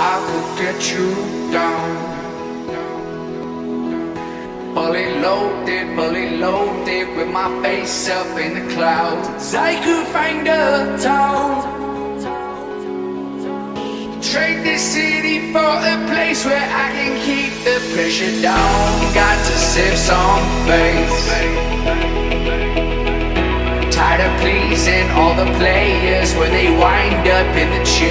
I could get you down. Fully loaded, with my face up in the clouds. I could find a town, trade this city for a place where I can keep the pressure down. Got to save some face. Tired of pleasing all the players when they wind up in the